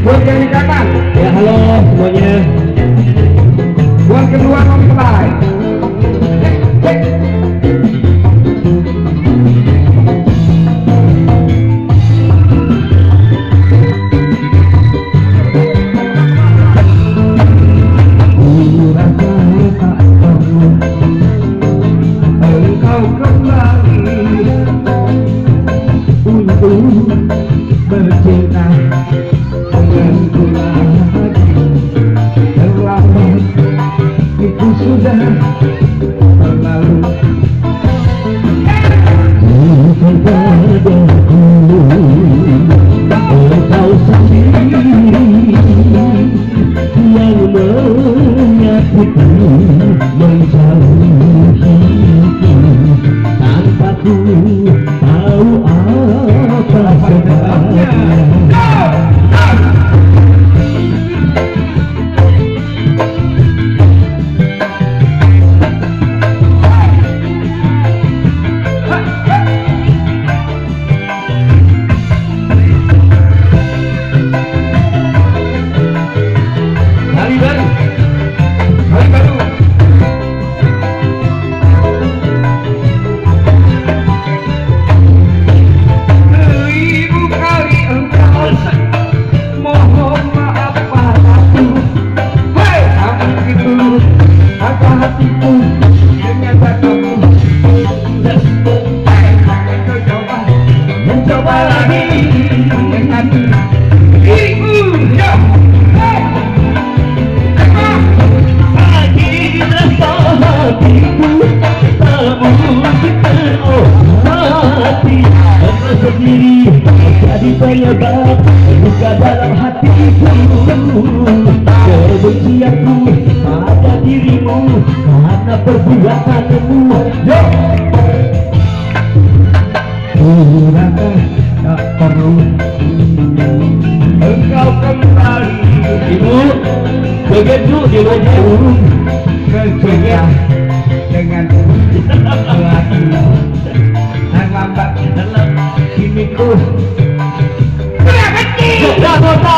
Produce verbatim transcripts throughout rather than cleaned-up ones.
buat yang di kanan. Ya halo semuanya. Buat kedua mempelai. Engkau kembali untuk bercinta denganku lagi. Terlambat itu sudah berlalu. Bukan padaku engkau sendiri yang menyakiti menjauhiku tanpa ku tahu apa sebabnya. Hari baru, hari baru. Seribu kali engkau mohon maaf padaku. Hei, aku itu kata hatiku dengan katamu. Kau coba, mencoba lagi dengan diriku. Yo, hey. Sendiri jadi penyebab luka dalam hatiku. Kebencianku pada dirimu karena perbuatanmu. Yo, kurasa tak perlu engkau kembali. Ibu, begitu di wajah Bercinta denganku lagi. Terlambat kiniku sudah kecil. sudah total.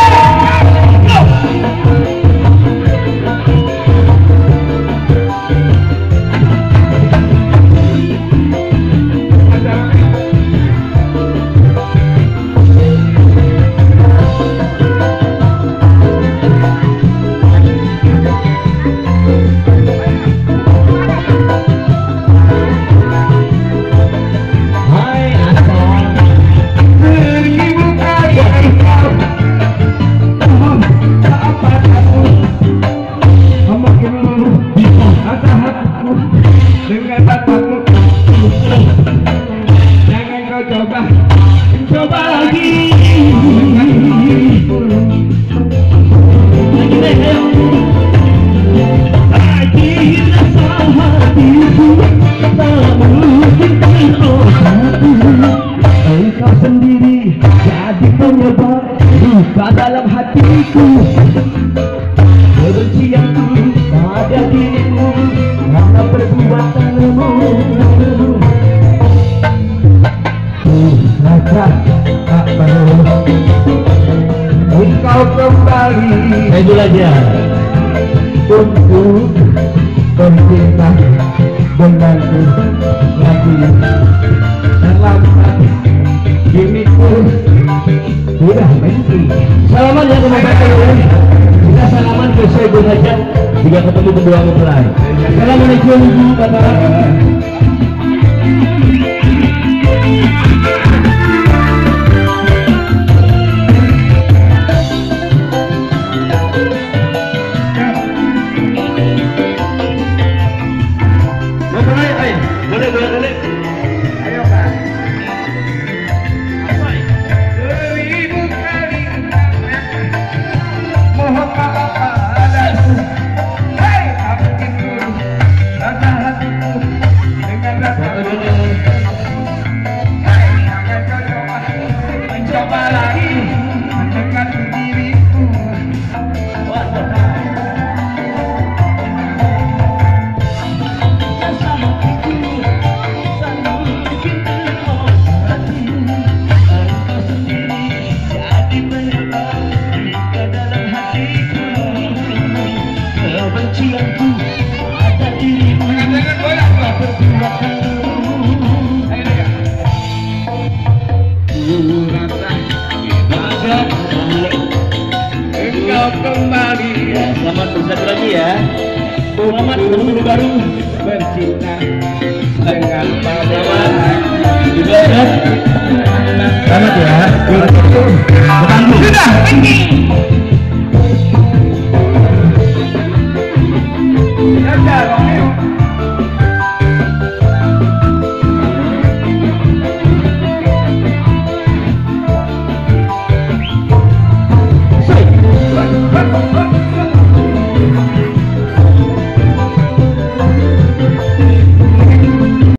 Coba lagi. Lagi deh, ayo. Lagi rasa hatiku tak mungkin obatku. Engkau sendiri jadi penyebab luka dalam hatiku. Kebencianku pada dirimu karena perbuatanmu. Rasa tak perlu engkau kembali. Saya dulu aja. Untuk bercinta denganku lagi. Terlambat diriku sudah benci. Salaman ya teman-teman. Kita salaman ke Syekh saja jika ketemu kedua mempelai. Assalamualaikum Bapak. Boleh, boleh, boleh. Ayo, Pak. Seribu kali mohon maaf padaku. Hei, aku itu rasa hatiku dengan rasa. Hei. kembali. Ya, selamat bersatu lagi ya. Selamat bertemu baru. Bercinta dengan Selamat Pamela. juga ya. Selamat ya. Sudah,